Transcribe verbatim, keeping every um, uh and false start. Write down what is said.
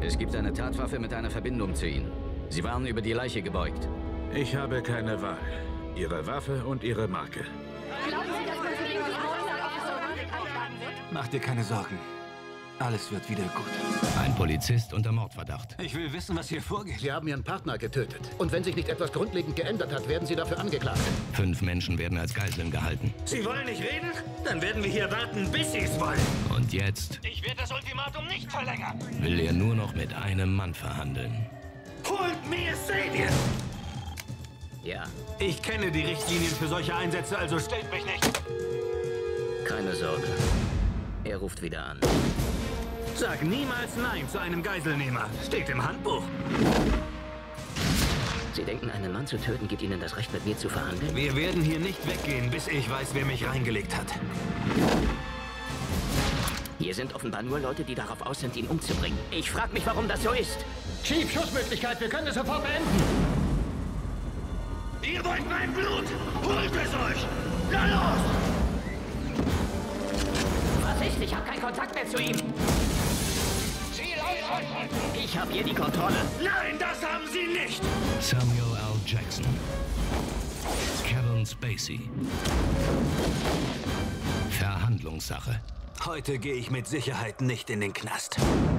Es gibt eine Tatwaffe mit einer Verbindung zu Ihnen. Sie waren über die Leiche gebeugt. Ich habe keine Wahl. Ihre Waffe und Ihre Marke. Mach dir keine Sorgen. Alles wird wieder gut. Ein Polizist unter Mordverdacht. Ich will wissen, was hier vorgeht. Sie haben Ihren Partner getötet. Und wenn sich nicht etwas grundlegend geändert hat, werden Sie dafür angeklagt. Fünf Menschen werden als Geiseln gehalten. Sie wollen nicht reden? Dann werden wir hier warten, bis Sie es wollen. Und jetzt Ich werde das Ultimatum nicht verlängern. will er nur noch mit einem Mann verhandeln. Holt mir Sadie! Ja, Ich kenne die Richtlinien für solche Einsätze, also stellt mich nicht. keine Sorge. Er ruft wieder an. Sag niemals Nein zu einem Geiselnehmer. Steht im Handbuch. Sie denken, einen Mann zu töten, gibt Ihnen das Recht, mit mir zu verhandeln? Wir werden hier nicht weggehen, bis ich weiß, wer mich reingelegt hat. Hier sind offenbar nur Leute, die darauf aus sind, ihn umzubringen. Ich frage mich, warum das so ist. Chief, Schussmöglichkeit, wir können es sofort beenden. Ihr wollt mein Blut! Holt es euch! Na los! Was ist? Ich habe keinen Kontakt mehr zu ihm. Ich habe hier die Kontrolle. Nein, das haben Sie nicht! Samuel L. Jackson. Kevin Spacey. Verhandlungssache. Heute gehe ich mit Sicherheit nicht in den Knast.